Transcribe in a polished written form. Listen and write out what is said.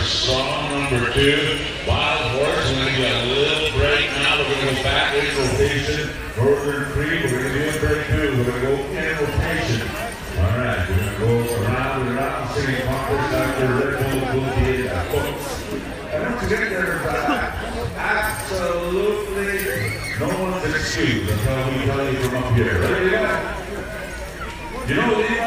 song number 2, Wild Horse. We're going to get a little break now. We're going to go back in rotation. Northern Creek, we're going to do a break 2. We're going to go in rotation. All right, we're going to go around and around, singing Conquest after Red Bull will be a foot. And once you get there, absolutely no one's excused until we tell you from up here. Ready to go? You know,